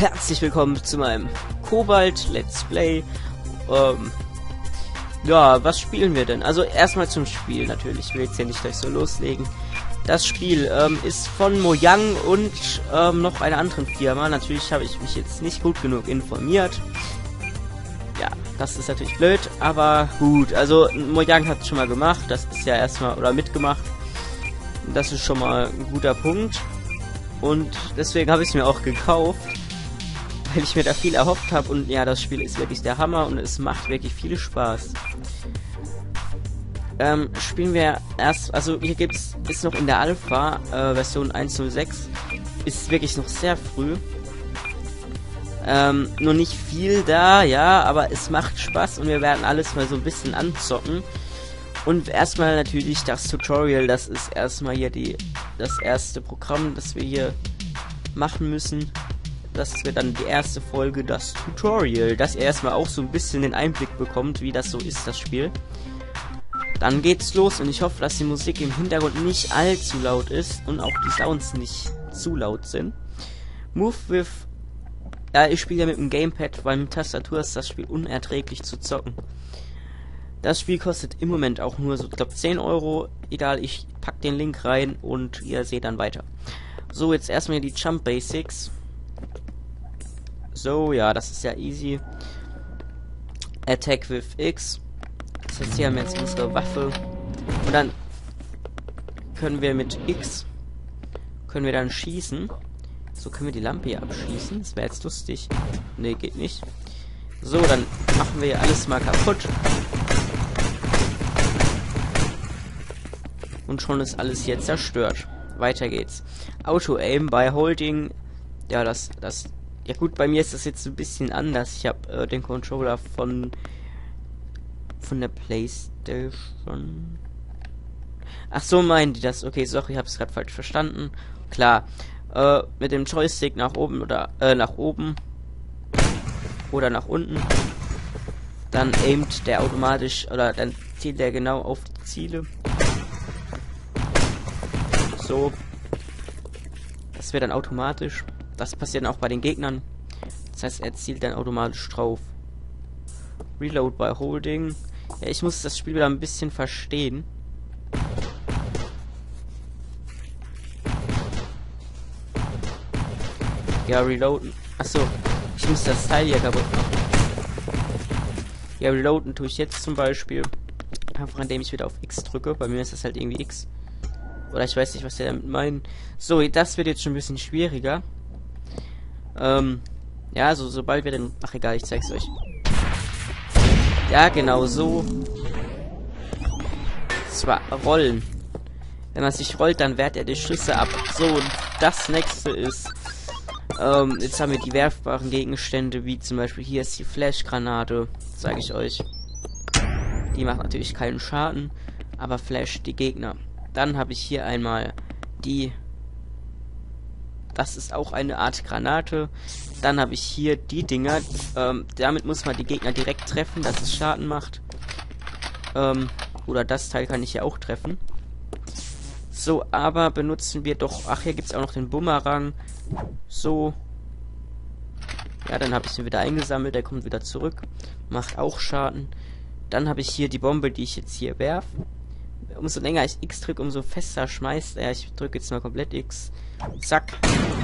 Herzlich willkommen zu meinem Cobalt Let's Play. Ja, was spielen wir denn? Also erstmal zum Spiel natürlich. Ich will jetzt ja nicht gleich so loslegen. Das Spiel ist von Mojang und noch einer anderen Firma. Natürlich habe ich mich jetzt nicht gut genug informiert. Ja, das ist natürlich blöd, aber gut. Also Mojang hat es schon mal gemacht. Das ist ja erstmal, oder mitgemacht. Das ist schon mal ein guter Punkt. Und deswegen habe ich es mir auch gekauft, weil ich mir da viel erhofft habe. Und ja, das Spiel ist wirklich der Hammer und es macht wirklich viel Spaß. Spielen wir erst, also hier ist noch in der Alpha, Version 1.06, ist wirklich noch sehr früh. Noch nicht viel da, ja, aber es macht Spaß und wir werden alles mal so ein bisschen anzocken. Und erstmal natürlich das Tutorial, das ist erstmal hier das erste Programm, das wir hier machen müssen. Das wird dann die erste Folge, das Tutorial, dass ihr erstmal auch so ein bisschen den Einblick bekommt, wie das so ist, das Spiel. Dann geht's los und ich hoffe, dass die Musik im Hintergrund nicht allzu laut ist und auch die Sounds nicht zu laut sind. Move with... Ja, ich spiele ja mit dem Gamepad, weil mit Tastatur ist das Spiel unerträglich zu zocken. Das Spiel kostet im Moment auch nur so, ich glaube 10 Euro. Egal, ich pack den Link rein und ihr seht dann weiter. So, jetzt erstmal die Jump Basics. So, ja, das ist ja easy. Attack with X. Das heißt, hier haben wir jetzt unsere Waffe. Und dann können wir mit X dann schießen. So können wir die Lampe hier abschießen. Das wäre jetzt lustig. Ne, geht nicht. So, dann machen wir hier alles mal kaputt. Und schon ist alles hier zerstört. Weiter geht's. Auto-Aim bei Holding. Ja, ja gut, bei mir ist das jetzt ein bisschen anders. Ich habe den Controller von der PlayStation. Ach so, meinen die das? Okay, sorry, ich habe es gerade falsch verstanden. Klar. Mit dem Joystick nach oben oder nach oben oder nach unten. Dann aimt der automatisch oder dann zielt der genau auf die Ziele. So. Das wird dann automatisch. Das passiert dann auch bei den Gegnern. Das heißt, er zielt dann automatisch drauf. Reload by Holding. Ja, ich muss das Spiel wieder ein bisschen verstehen. Ja, reloaden. Achso, ich muss das Teil hier kaputt machen. Ja, reloaden tue ich jetzt zum Beispiel. Einfach indem ich wieder auf X drücke. Bei mir ist das halt irgendwie X. Oder ich weiß nicht, was der damit meint. So, das wird jetzt schon ein bisschen schwieriger. Ja, also sobald wir den... Ach egal, ich zeig's euch. Ja, genau so. Zwar rollen. Wenn man sich rollt, dann wehrt er die Schüsse ab. So, und das nächste ist... jetzt haben wir die werfbaren Gegenstände, wie zum Beispiel hier ist die Flashgranate, sage ich euch. Die macht natürlich keinen Schaden, aber flasht die Gegner. Dann habe ich hier einmal die... Das ist auch eine Art Granate. Dann habe ich hier die Dinger. Damit muss man die Gegner direkt treffen, dass es Schaden macht. Oder das Teil kann ich ja auch treffen. So, aber benutzen wir doch... Ach, hier gibt es auch noch den Bumerang. So. Ja, dann habe ich ihn wieder eingesammelt. Der kommt wieder zurück. Macht auch Schaden. Dann habe ich hier die Bombe, die ich jetzt hier werfe. Umso länger ich X drücke, umso fester schmeißt er. Ich drücke jetzt mal komplett X. Zack.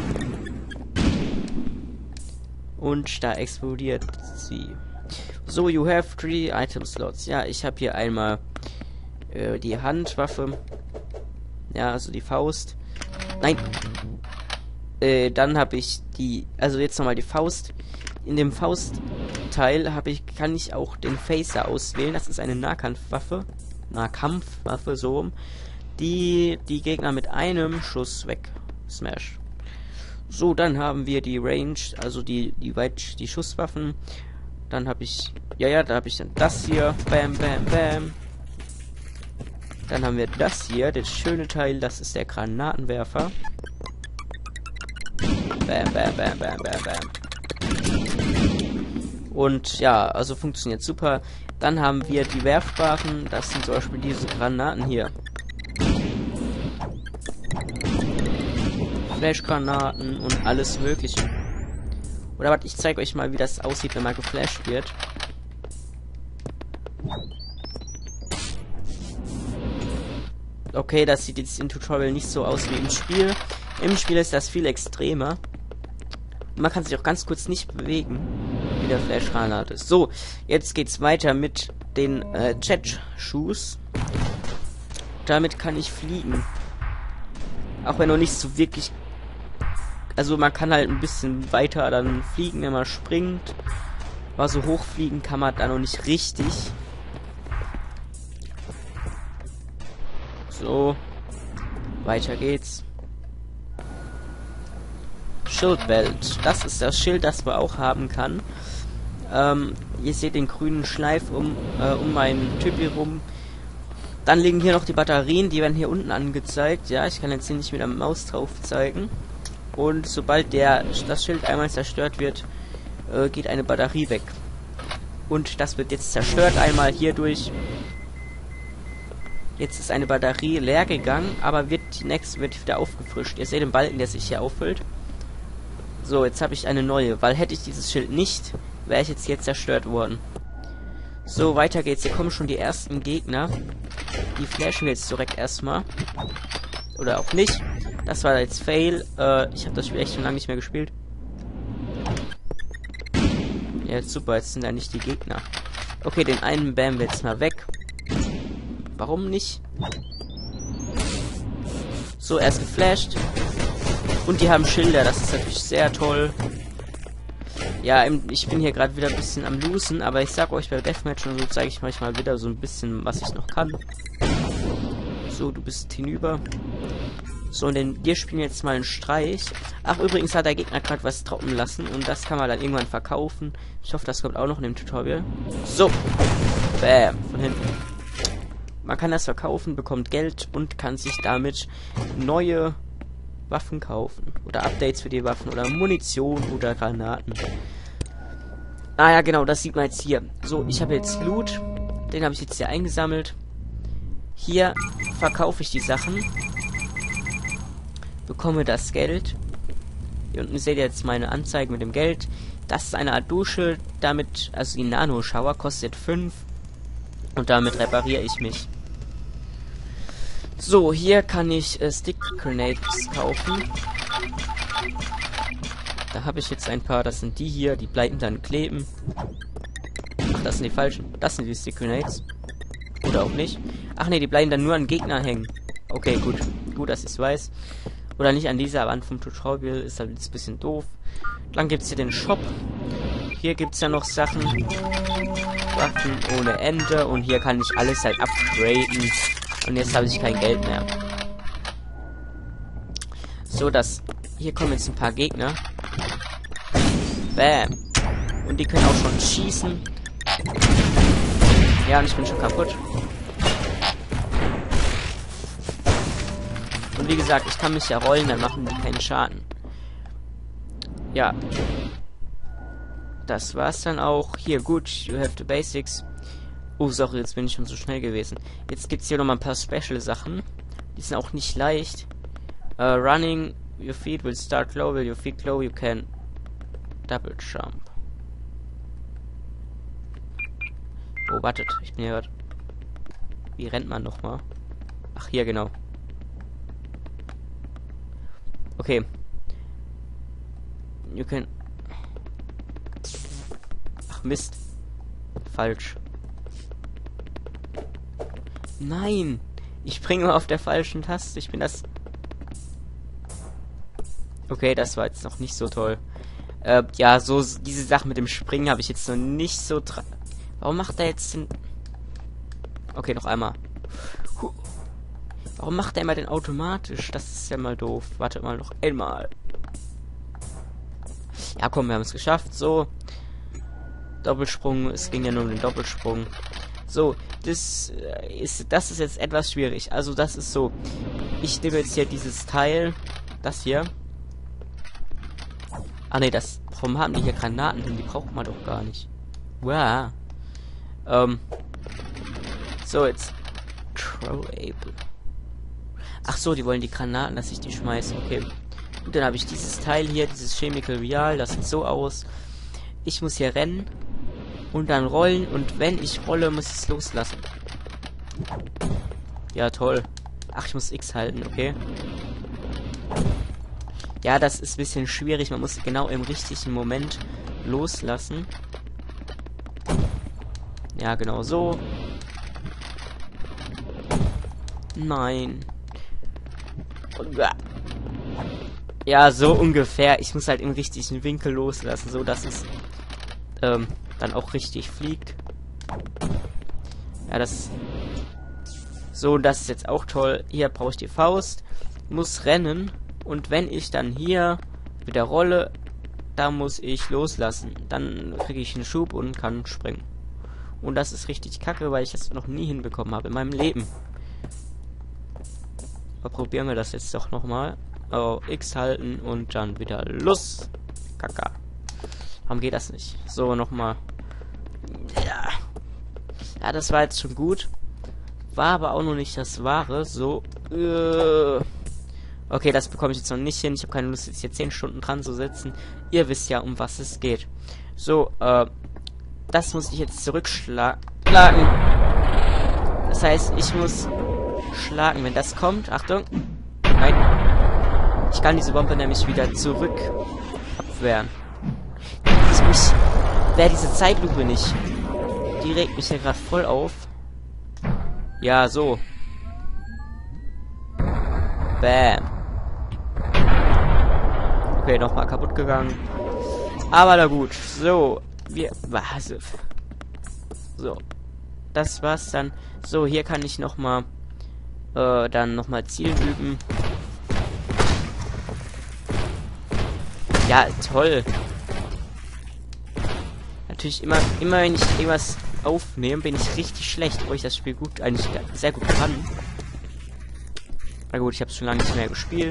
Und da explodiert sie. So, you have 3 item slots. Ja, ich habe hier einmal die Handwaffe. Ja, also die Faust. Nein. Dann habe ich die... Also jetzt nochmal die Faust. In dem Faustteil kann ich auch den Phaser auswählen. Das ist eine Nahkampfwaffe. Nahkampfwaffe, so. Die Gegner mit einem Schuss weg smash. So, dann haben wir die Range, also die Schusswaffen. Dann habe ich, da habe ich dann das hier, bam, bam, bam. Dann haben wir das hier, das schöne Teil, das ist der Granatenwerfer. Bam, bam, bam, bam, bam, bam. Und ja, also funktioniert super. Dann haben wir die werfbaren, das sind zum Beispiel diese Granaten hier. Flashgranaten und alles mögliche. Oder warte, ich zeige euch mal, wie das aussieht, wenn man geflasht wird. Okay, das sieht jetzt im Tutorial nicht so aus wie im Spiel. Im Spiel ist das viel extremer. Man kann sich auch ganz kurz nicht bewegen, wie der Flashgranate ist. So, jetzt geht's weiter mit den Jet-Shoes. Damit kann ich fliegen. Auch wenn noch nicht so wirklich... Also man kann halt ein bisschen weiter dann fliegen, wenn man springt. Aber so hochfliegen kann man da noch nicht richtig. So, weiter geht's. Schildwelt. Das ist das Schild, das man auch haben kann. Ihr seht den grünen Schleif um meinen Typ hier rum. Dann liegen hier noch die Batterien, die werden hier unten angezeigt. Ja, ich kann jetzt hier nicht mit der Maus drauf zeigen. Und sobald das Schild einmal zerstört wird, geht eine Batterie weg. Und das wird jetzt zerstört einmal hierdurch. Jetzt ist eine Batterie leer gegangen, aber die nächste wird wieder aufgefrischt. Ihr seht den Balken, der sich hier auffüllt. So, jetzt habe ich eine neue, weil hätte ich dieses Schild nicht, wäre ich jetzt hier zerstört worden. So, weiter geht's. Hier kommen schon die ersten Gegner. Die flashen wir jetzt direkt erstmal. Oder auch nicht. Das war jetzt Fail. Ich habe das Spiel echt schon lange nicht mehr gespielt. Ja, jetzt super, jetzt sind da nicht die Gegner. Okay, den einen bammen wir jetzt mal weg. Warum nicht? So, er ist geflasht. Und die haben Schilder, das ist natürlich sehr toll. Ja, ich bin hier gerade wieder ein bisschen am Losen, aber ich sag euch, bei Deathmatch und so zeige ich euch mal wieder so ein bisschen, was ich noch kann. So, du bist hinüber. So, und wir spielen jetzt mal einen Streich. Ach, übrigens hat der Gegner gerade was droppen lassen und das kann man dann irgendwann verkaufen. Ich hoffe, das kommt auch noch in dem Tutorial. So. Bam, von hinten. Man kann das verkaufen, bekommt Geld und kann sich damit neue Waffen kaufen. Oder Updates für die Waffen oder Munition oder Granaten. Ah ja, genau, das sieht man jetzt hier. So, ich habe jetzt Loot. Den habe ich jetzt hier eingesammelt. Hier verkaufe ich die Sachen. Bekomme das Geld. Hier unten seht ihr jetzt meine Anzeige mit dem Geld. Das ist eine Art Dusche. Damit, also die Nano-Shower kostet 5. Und damit repariere ich mich. So, hier kann ich Stick Grenades kaufen. Da habe ich jetzt ein paar, das sind die hier, die bleiben dann kleben. Ach, das sind die falschen. Das sind die Stick Grenades. Oder auch nicht. Ach ne, die bleiben dann nur an Gegner hängen. Okay, gut. Gut, dass ich es weiß. Oder nicht an dieser Wand vom Tutorial, ist halt jetzt ein bisschen doof. Dann gibt es hier den Shop. Hier gibt es ja noch Sachen. Waffen ohne Ende. Und hier kann ich alles halt upgraden. Und jetzt habe ich kein Geld mehr. So, hier kommen jetzt ein paar Gegner. Bam. Und die können auch schon schießen. Ja, und ich bin schon kaputt. Und wie gesagt, ich kann mich ja rollen, dann machen die keinen Schaden. Ja. Das war's dann auch. Hier, gut, you have the basics. Oh, sorry, jetzt bin ich schon so schnell gewesen. Jetzt gibt's hier nochmal ein paar Special-Sachen. Die sind auch nicht leicht. Running, your feet will start low. Will your feet low, you can double jump. Oh, wartet, ich bin hier gerade. Wie rennt man nochmal? Ach, hier, genau. Okay. You can... Ach, Mist. Falsch. Nein! Ich springe auf der falschen Taste. Ich bin das... Okay, das war jetzt noch nicht so toll. Ja, so diese Sache mit dem Springen habe ich jetzt noch nicht so... Warum macht er jetzt den... Okay, noch einmal. Warum macht er immer den automatisch? Das ist ja mal doof. Warte mal, noch einmal. Ja, komm, wir haben es geschafft. So. Doppelsprung. Es ging ja nur um den Doppelsprung. So, das ist jetzt etwas schwierig. Also, das ist so. Ich nehme jetzt hier dieses Teil. Das hier. Ah, ne, das... Warum haben die hier Granaten hin? Die braucht man doch gar nicht. Wow. So, jetzt... Throwable. Ach so, die wollen die Granaten, dass ich die schmeiße. Okay. Und dann habe ich dieses Teil hier, dieses Chemical Vial, das sieht so aus. Ich muss hier rennen und dann rollen und wenn ich rolle, muss ich es loslassen. Ja, toll. Ach, ich muss X halten, okay. Ja, das ist ein bisschen schwierig. Man muss genau im richtigen Moment loslassen. Ja, genau so. Nein. Ja, so ungefähr. Ich muss halt im richtigen Winkel loslassen, so dass es dann auch richtig fliegt. Ja, das... So, das ist jetzt auch toll. Hier brauche ich die Faust. Muss rennen. Und wenn ich dann hier wieder rolle, da muss ich loslassen. Dann kriege ich einen Schub und kann springen. Und das ist richtig kacke, weil ich das noch nie hinbekommen habe in meinem Leben. Aber probieren wir das jetzt doch nochmal. Oh, X halten und dann wieder los. Kacke. Warum geht das nicht? So, nochmal. Ja. Ja, das war jetzt schon gut. War aber auch noch nicht das Wahre. So. Okay, das bekomme ich jetzt noch nicht hin. Ich habe keine Lust, jetzt hier 10 Stunden dran zu sitzen. Ihr wisst ja, um was es geht. So, das muss ich jetzt zurückschlagen. Das heißt, ich muss schlagen, wenn das kommt. Achtung. Nein. Ich kann diese Bombe nämlich wieder zurück abwehren. Wer diese Zeitlupe nicht. Die regt mich hier gerade voll auf. Ja, so. Bam. Okay, nochmal kaputt gegangen. Aber na gut. So. So. Das war's dann. So, hier kann ich nochmal dann nochmal Zielen üben. Ja, toll. Natürlich immer wenn ich irgendwas aufnehme, bin ich richtig schlecht, obwohl ich das Spiel eigentlich sehr gut kann. Na gut, ich habe es schon lange nicht mehr gespielt.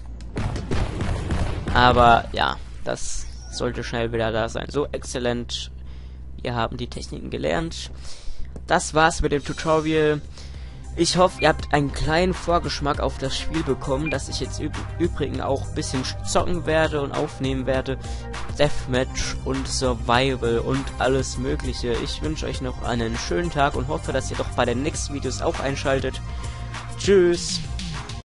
Aber ja, das sollte schnell wieder da sein. So, exzellent. Wir haben die Techniken gelernt. Das war's mit dem Tutorial. Ich hoffe, ihr habt einen kleinen Vorgeschmack auf das Spiel bekommen, das ich jetzt übrigens auch ein bisschen zocken werde und aufnehmen werde. Deathmatch und Survival und alles mögliche. Ich wünsche euch noch einen schönen Tag und hoffe, dass ihr doch bei den nächsten Videos auch einschaltet. Tschüss!